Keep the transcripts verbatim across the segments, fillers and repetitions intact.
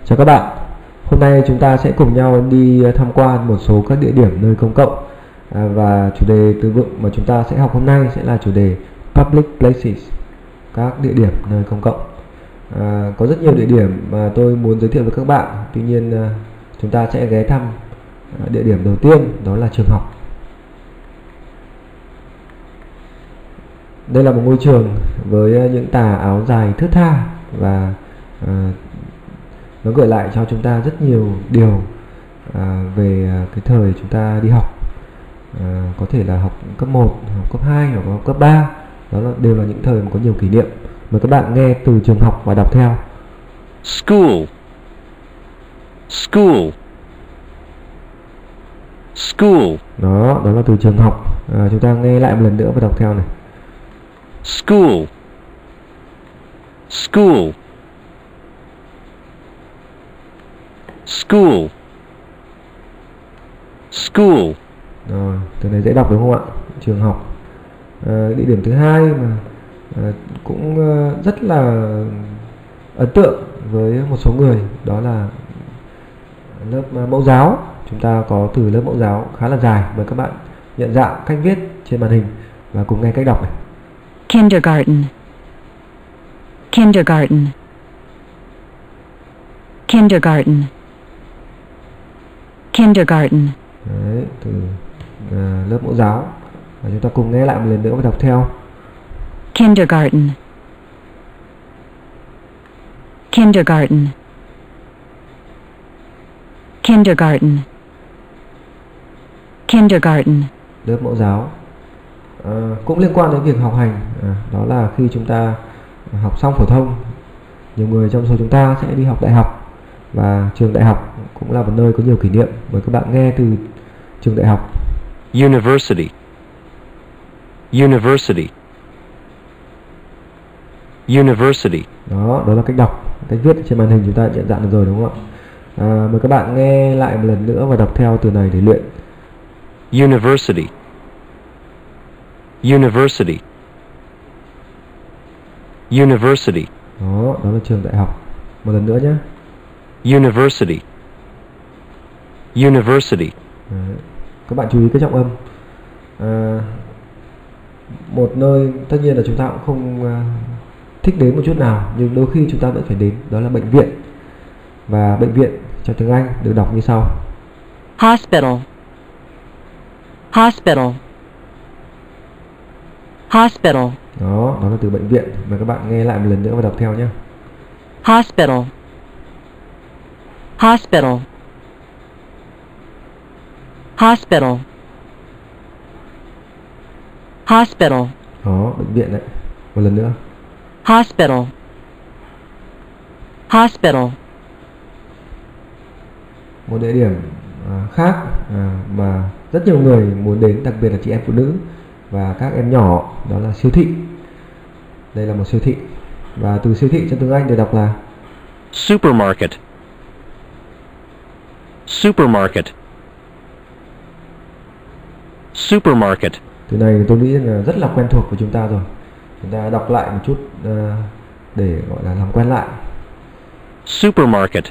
Chào các bạn. Hôm nay chúng ta sẽ cùng nhau đi tham quan một số các địa điểm nơi công cộng, à, và chủ đề từ vựng mà chúng ta sẽ học hôm nay sẽ là chủ đề Public Places, các địa điểm nơi công cộng. À, có rất nhiều địa điểm mà tôi muốn giới thiệu với các bạn. Tuy nhiên à, chúng ta sẽ ghé thăm à, địa điểm đầu tiên, đó là trường học. Đây là một ngôi trường với những tà áo dài thướt tha và à, nó gợi lại cho chúng ta rất nhiều điều à, về cái thời chúng ta đi học, à, có thể là học cấp một, học cấp hai hoặc học cấp ba. Đó là, đều là những thời mà có nhiều kỷ niệm. Mời các bạn nghe từ trường học và đọc theo. School. School. School. Đó, đó là từ trường học. À, chúng ta nghe lại một lần nữa và đọc theo này. School. School. School. School. Rồi, từ này dễ đọc đúng không ạ? Trường học. À, địa điểm thứ hai mà à, cũng à, rất là ấn tượng với một số người, đó là lớp à, mẫu giáo. Chúng ta có từ lớp mẫu giáo khá là dài. Mời các bạn nhận dạng cách viết trên màn hình và cùng nghe cách đọc này. Kindergarten. Kindergarten. Kindergarten. Kindergarten. Đấy, từ à, lớp mẫu giáo. Và chúng ta cùng nghe lại một lần nữa và đọc theo. Kindergarten. Kindergarten. Kindergarten. Kindergarten. Lớp mẫu giáo. À, cũng liên quan đến việc học hành, à, đó là khi chúng ta học xong phổ thông, nhiều người trong số chúng ta sẽ đi học đại học, và trường đại học cũng là một nơi có nhiều kỷ niệm. Mời các bạn nghe từ trường đại học. University. University. University. Đó, đó là cách đọc, cách viết trên màn hình chúng ta nhận dạng được rồi đúng không ạ? À, mời các bạn nghe lại một lần nữa và đọc theo từ này để luyện. University. University. University. Đó, đó là trường đại học. Một lần nữa nhé. University. University. Đấy. Các bạn chú ý cái trọng âm. À, một nơi tất nhiên là chúng ta cũng không uh, thích đến một chút nào, nhưng đôi khi chúng ta vẫn phải đến, đó là bệnh viện. Và bệnh viện trong tiếng Anh được đọc như sau. Hospital. Hospital. Hospital. Đó, đó là từ bệnh viện. Mời các bạn nghe lại một lần nữa và đọc theo nhé. Hospital. Hospital. Hospital. Hospital. Đó, bệnh viện đấy. Một lần nữa. Hospital. Hospital. Một địa điểm à, khác à, mà rất nhiều người muốn đến, đặc biệt là chị em phụ nữ và các em nhỏ, đó là siêu thị. Đây là một siêu thị, và từ siêu thị trong tiếng Anh được đọc là Supermarket. Supermarket. Supermarket. từ này tôi nghĩ là rất là quen thuộc của chúng ta rồi. Chúng ta đọc lại một chút à, để gọi là làm quen lại. Supermarket.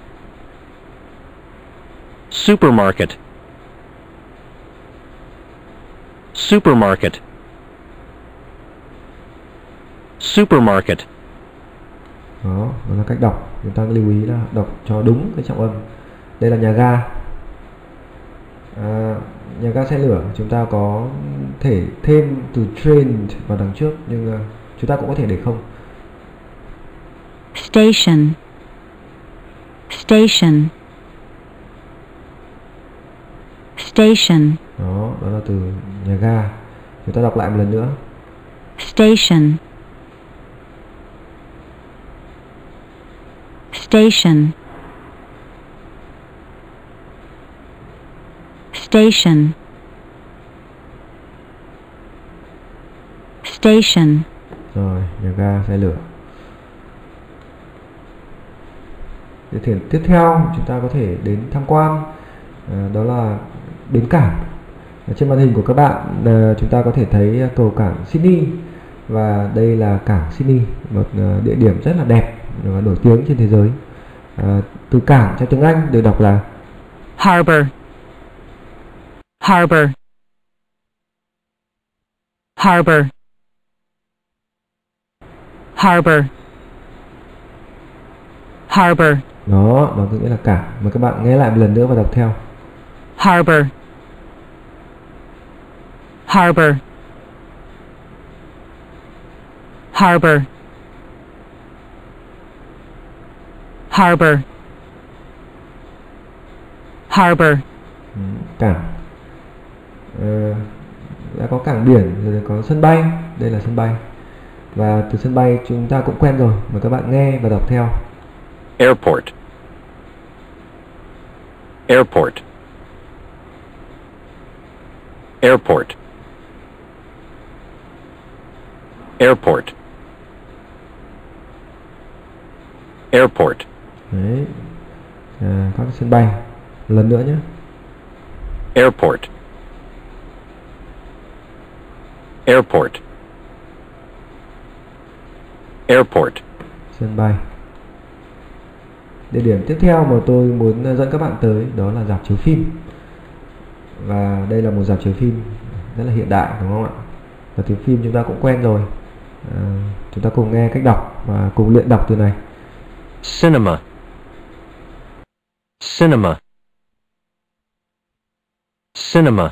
Supermarket. Supermarket. Supermarket. Đó, đó là cách đọc. Chúng ta lưu ý là đọc cho đúng cái trọng âm. Đây là nhà ga. À, nhà ga xe lửa chúng ta có thể thêm từ train vào đằng trước, nhưng uh, chúng ta cũng có thể để không. Station. Station. Station. Đó, đó là từ nhà ga. Chúng ta đọc lại một lần nữa. Station. Station. Station. Station. Rồi, nhà ga xe lửa. Địa điểm tiếp theo chúng ta có thể đến tham quan, à, đó là bến cảng. Ở trên màn hình của các bạn à, chúng ta có thể thấy cầu cảng Sydney, và đây là cảng Sydney, một à, địa điểm rất là đẹp và nổi tiếng trên thế giới. À, từ cảng trong tiếng Anh được đọc là harbor, harbor, harbor, harbor, harbor, đó, đó có nghĩa là cảng. Mời các bạn nghe lại một lần nữa và đọc theo. harbor, harbor, harbor, harbor, harbor, Ừ, cảng. Ờ, đã có cảng biển rồi có sân bay, đây là sân bay. Và từ sân bay chúng ta cũng quen rồi, mời các bạn nghe và đọc theo. Airport. Airport. Airport. Airport. Airport. Đấy. À, các sân bay. Một lần nữa nhé. Airport. Airport. Airport. Sân bay. Địa điểm tiếp theo mà tôi muốn dẫn các bạn tới đó là rạp chiếu phim. Và đây là một rạp chiếu phim rất là hiện đại, đúng không ạ? Rạp chiếu phim chúng ta cũng quen rồi. À, chúng ta cùng nghe cách đọc và cùng luyện đọc từ này. Cinema. Cinema. Cinema.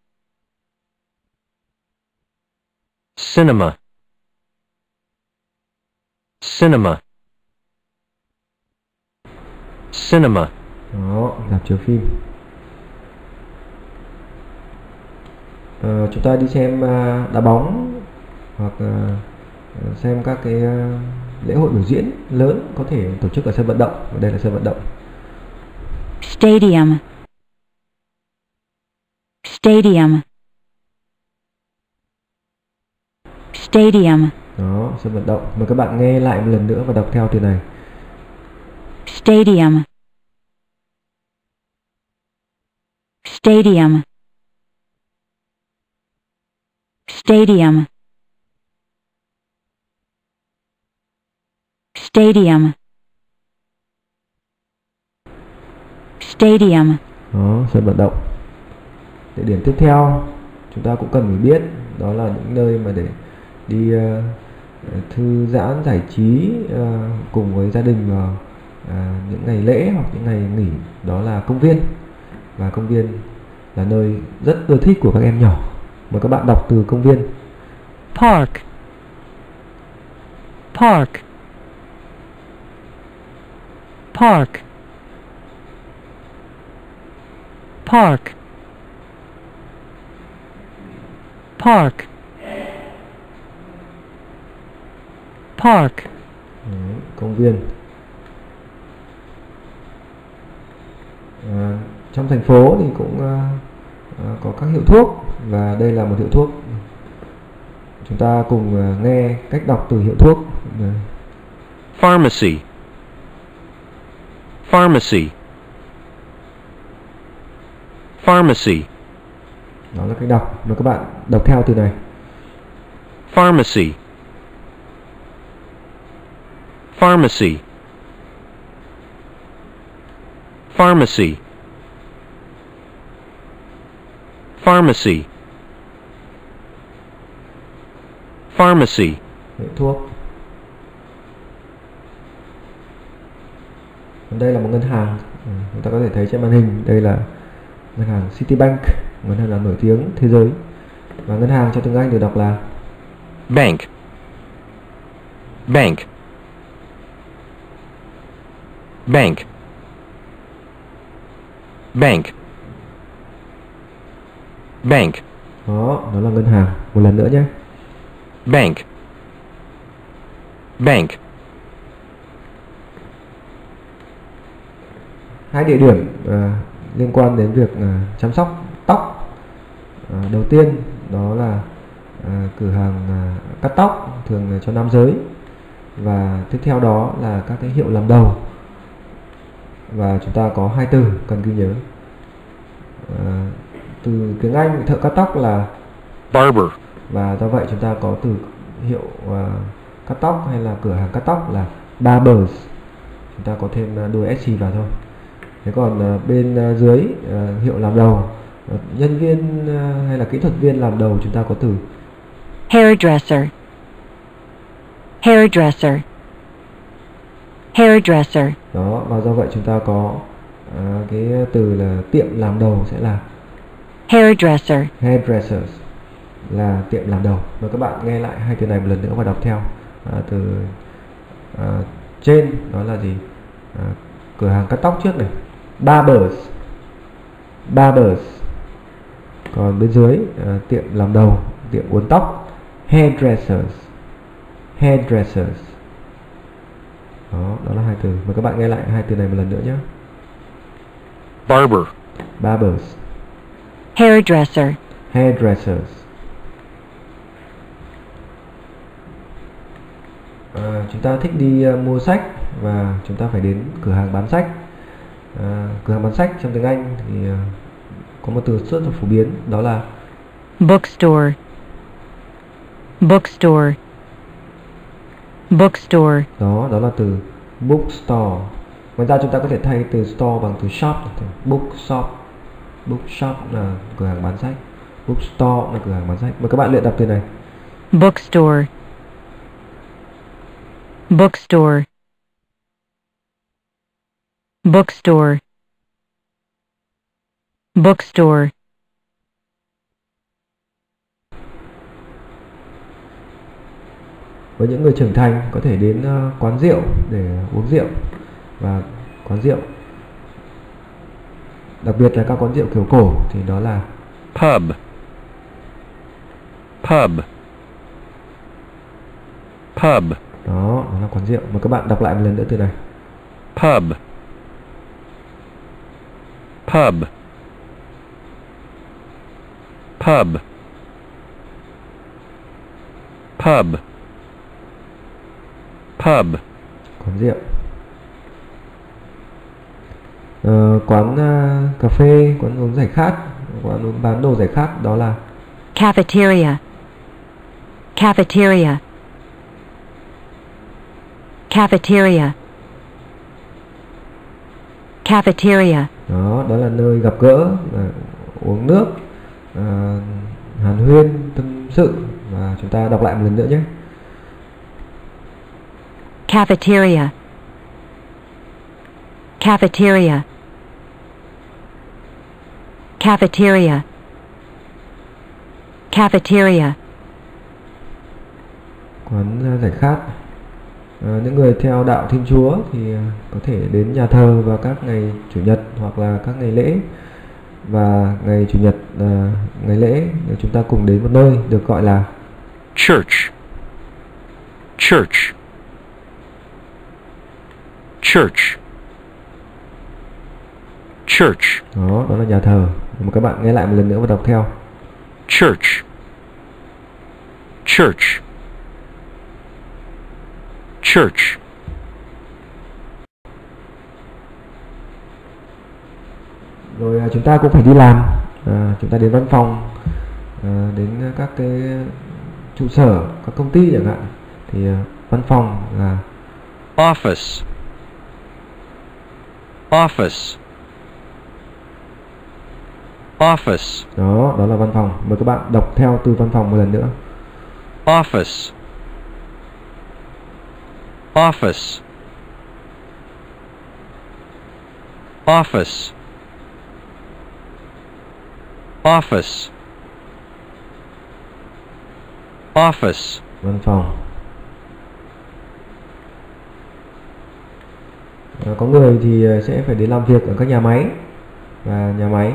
Cinema. Cinema. Cinema. Đó, rạp chiếu phim. À, chúng ta đi xem uh, đá bóng hoặc uh, xem các cái uh, lễ hội biểu diễn lớn có thể tổ chức ở sân vận động. Và đây là sân vận động. stadium, stadium, stadium, Đó, sân vận động. Mời các bạn nghe lại một lần nữa và đọc theo từ này. stadium, stadium, stadium, stadium, stadium, Đó, sân vận động. Địa điểm tiếp theo chúng ta cũng cần phải biết đó là những nơi mà để đi uh, thư giãn giải trí uh, cùng với gia đình vào uh, những ngày lễ hoặc những ngày nghỉ, đó là công viên. Và công viên là nơi rất ưa thích của các em nhỏ. Mời các bạn đọc từ công viên. park, park, park, park, park, park, Đấy, công viên. À, trong thành phố thì cũng uh, uh, có các hiệu thuốc, và đây là một hiệu thuốc. Chúng ta cùng uh, nghe cách đọc từ hiệu thuốc. Đấy. Pharmacy. Pharmacy. Pharmacy. Đó là cách đọc. Mời các bạn đọc theo từ này. Pharmacy. Pharmacy. Pharmacy. Pharmacy. Pharmacy. Hiệu thuốc. Đây là một ngân hàng. Ừ, chúng ta có thể thấy trên màn hình. Đây là ngân hàng Citibank, ngân hàng là nổi tiếng thế giới. Và ngân hàng trong tiếng Anh được đọc là Bank. Bank. Bank. Bank. Bank. Đó, đó là ngân hàng. Một lần nữa nhé. Bank. Bank. Hai địa điểm à, liên quan đến việc à, chăm sóc tóc. À, đầu tiên đó là à, cửa hàng à, cắt tóc thường là cho nam giới, và tiếp theo đó là các cái hiệu làm đầu. Và chúng ta có hai từ cần ghi nhớ. À, từ tiếng Anh thợ cắt tóc là Barber. và do vậy chúng ta có từ hiệu uh, cắt tóc hay là cửa hàng cắt tóc là barbers. chúng ta có thêm uh, đuôi ét vào thôi. Thế còn uh, bên uh, dưới uh, hiệu làm đầu, uh, nhân viên uh, hay là kỹ thuật viên làm đầu, chúng ta có từ hairdresser, hairdresser, hairdresser, đó, và do vậy chúng ta có uh, cái từ là tiệm làm đầu sẽ là hairdresser, hairdressers, là tiệm làm đầu. Và các bạn nghe lại hai từ này một lần nữa và đọc theo. À, từ à, trên đó là gì? À, cửa hàng cắt tóc trước này, barbers, barbers. Còn bên dưới à, tiệm làm đầu, tiệm uốn tóc, hairdressers, hairdressers. Đó, đó là hai từ. Mời các bạn nghe lại hai từ này một lần nữa nhé. barber, Barbers, hairdresser, hairdressers. À, chúng ta thích đi uh, mua sách và chúng ta phải đến cửa hàng bán sách. À, cửa hàng bán sách trong tiếng Anh thì uh, có một từ rất là phổ biến, đó là bookstore, bookstore, bookstore, đó đó là từ bookstore. Ngoài ra chúng ta có thể thay từ store bằng từ shop, bookshop. Bookshop là cửa hàng bán sách, bookstore là cửa hàng bán sách. Mời các bạn luyện đọc từ này. bookstore, bookstore, bookstore, bookstore, Với những người trưởng thành có thể đến uh, quán rượu để uống rượu, và quán rượu, đặc biệt là các quán rượu kiểu cổ, thì đó là pub, pub, pub, đó, đó là quán rượu. Mời các bạn đọc lại một lần nữa từ này. pub, pub, pub, pub, pub, Quán rượu. Ờ, quán uh, cà phê, quán uống giải khát, quán uống bán đồ giải khát, đó là cafeteria, cafeteria, cafeteria, cafeteria, đó, đó là nơi gặp gỡ, là uống nước, uh, hàn huyên, tâm sự. Và chúng ta đọc lại một lần nữa nhé. cafeteria, cafeteria, cafeteria, cafeteria, Quán uh, giải khát. À, những người theo đạo Thiên Chúa thì uh, có thể đến nhà thờ vào các ngày Chủ nhật hoặc là các ngày lễ. Và ngày Chủ nhật, uh, ngày lễ, nếu chúng ta cùng đến một nơi được gọi là church, church, church, church, đó, đó là nhà thờ. Mà các bạn nghe lại một lần nữa và đọc theo. church, church, church, Rồi à, chúng ta cũng phải đi làm. À, chúng ta đến văn phòng, à, đến các cái trụ sở, các công ty chẳng hạn, thì à, văn phòng là office, office, office, đó, đó là văn phòng. Mời các bạn đọc theo từ văn phòng một lần nữa. office, office, office, office, office, Văn phòng. À, có người thì à, sẽ phải đến làm việc ở các nhà máy, và nhà máy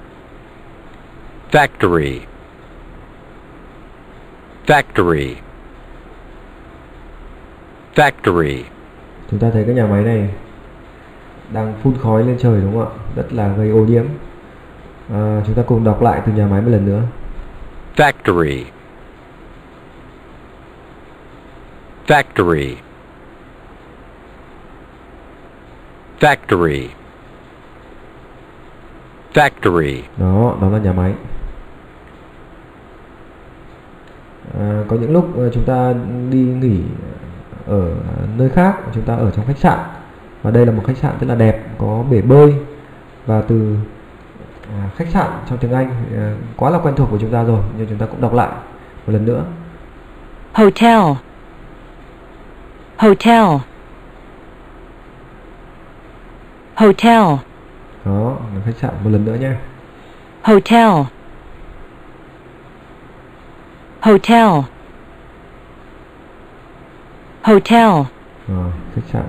factory, factory, factory, chúng ta thấy cái nhà máy này đang phun khói lên trời, đúng không ạ? Rất là gây ô nhiễm. À, chúng ta cùng đọc lại từ nhà máy một lần nữa. factory, factory, factory, factory, Đó, đó là nhà máy. À, có những lúc à, chúng ta đi nghỉ ở nơi khác, chúng ta ở trong khách sạn, Và đây là một khách sạn rất là đẹp, có bể bơi. Và từ à, khách sạn trong tiếng Anh à, quá là quen thuộc của chúng ta rồi, nhưng chúng ta cũng đọc lại một lần nữa. Hotel. Hotel. Hotel. Đó, là khách sạn một lần nữa nhé. Hotel. Hotel. Hotel. Rồi, khách sạn.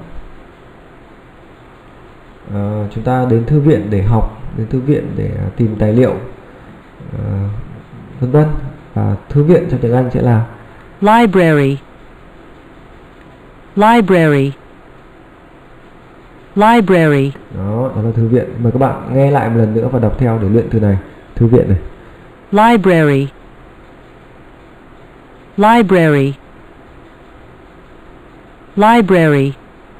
À, chúng ta đến thư viện để học, đến thư viện để à, tìm tài liệu, à, vân vân. Và thư viện trong tiếng Anh sẽ là Library. Library. Library. đó, đó là thư viện. Mời các bạn nghe lại một lần nữa và đọc theo để luyện từ này. Thư viện này. Library. Library. Library.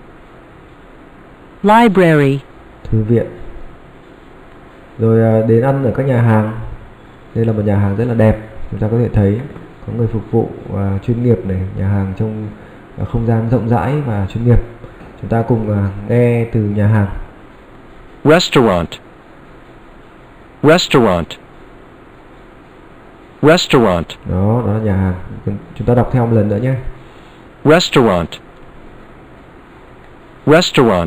Library. Thư viện. Rồi à, đến ăn ở các nhà hàng. Đây là một nhà hàng rất là đẹp, chúng ta có thể thấy có người phục vụ à, chuyên nghiệp này, nhà hàng trong à, không gian rộng rãi và chuyên nghiệp. Chúng ta cùng à, nghe từ nhà hàng. Restaurant. Restaurant. Restaurant. Đó, đó là nhà hàng. Chúng ta đọc theo một lần nữa nhé. Restaurant. Restaurant.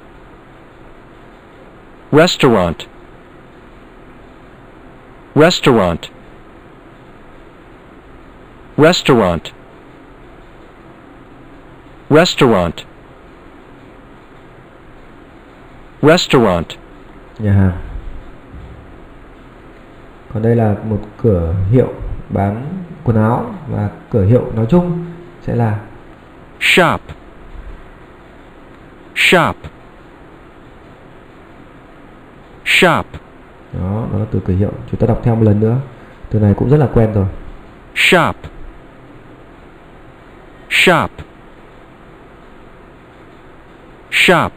Restaurant. Restaurant. Restaurant. Restaurant. Restaurant. Nhà hàng. Còn đây là một cửa hiệu bán quần áo, và cửa hiệu nói chung sẽ là Shop. Shop. Shop. đó, đó là từ cửa hiệu. Chúng ta đọc theo một lần nữa. Từ này cũng rất là quen rồi. Shop. Shop. Shop.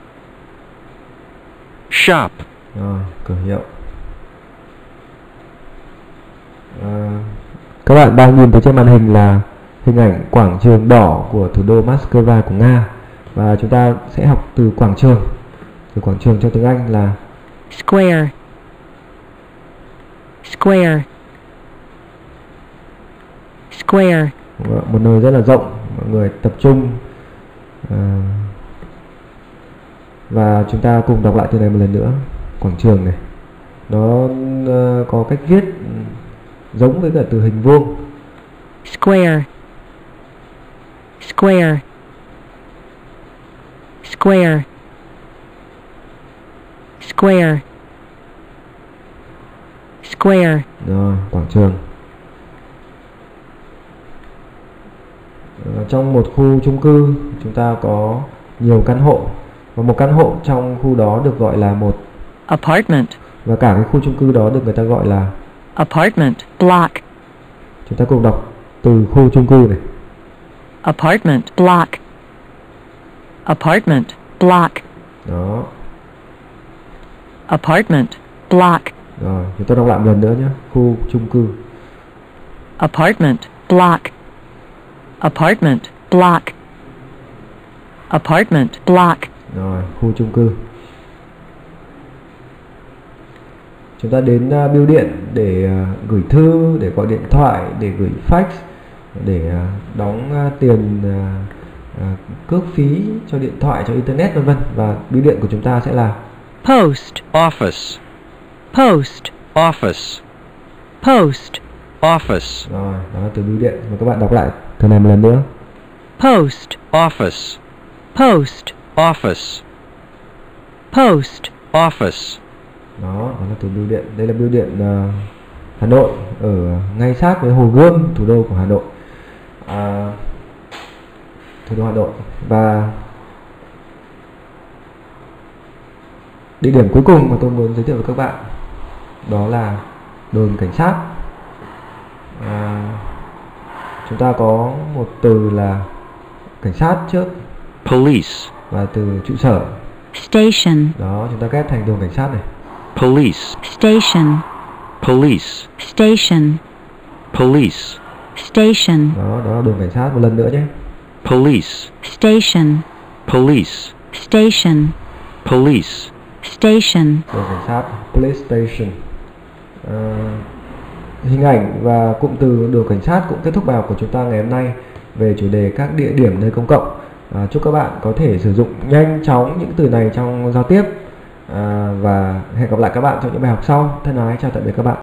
Shop. Rồi, cửa hiệu. À, các bạn đang nhìn thấy trên màn hình là hình ảnh quảng trường đỏ của thủ đô Moscow của Nga. Và chúng ta sẽ học từ quảng trường. Từ quảng trường trong tiếng Anh là Square. Square. Square. một nơi rất là rộng, mọi người tập trung. À, và chúng ta cùng đọc lại từ này một lần nữa. Quảng trường này, nó uh, có cách viết giống với cả từ hình vuông. Square. Square. Square. Square. Square. Rồi, quảng trường. Ờ, trong một khu chung cư chúng ta có nhiều căn hộ, và một căn hộ trong khu đó được gọi là một Apartment. và cả cái khu chung cư đó được người ta gọi là Apartment block. Chúng ta cùng đọc từ khu chung cư này. Apartment block. Apartment block. Đó. Apartment block. Rồi, chúng ta đọc lại một lần nữa nhé. Khu chung cư. Apartment block. Apartment block. Apartment block. Rồi, khu chung cư. Chúng ta đến uh, bưu điện để uh, gửi thư, để gọi điện thoại, để gửi fax, để uh, đóng uh, tiền uh, uh, cước phí cho điện thoại, cho internet vân vân. Và bưu điện của chúng ta sẽ là Post. Office. Post. Office. Post. Office. Rồi, đó là từ bưu điện. Mời các bạn đọc lại từ này một lần nữa. Post. Office. Post. Office. Post. Office. Đó, đó là từ bưu điện. Đây là bưu điện uh, Hà Nội, ở ngay sát với Hồ Gươm, thủ đô của Hà Nội. À, thủ đô Hà Nội. Và địa điểm cuối cùng mà tôi muốn giới thiệu với các bạn đó là đồn cảnh sát. À, chúng ta có một từ là cảnh sát trước Police. và từ trụ sở. Station. Đó, chúng ta ghép thành đồn cảnh sát này. Police. Station. Police. Station. Police. Station. Đó, đó là đồn cảnh sát một lần nữa nhé. Police. Station. Police. Station. Police. Station. Đồn cảnh sát, police station. À, hình ảnh và cụm từ đồn cảnh sát cũng kết thúc bài học của chúng ta ngày hôm nay về chủ đề các địa điểm nơi công cộng. À, chúc các bạn có thể sử dụng nhanh chóng những từ này trong giao tiếp. À, và hẹn gặp lại các bạn trong những bài học sau. Thân ái chào tạm biệt các bạn.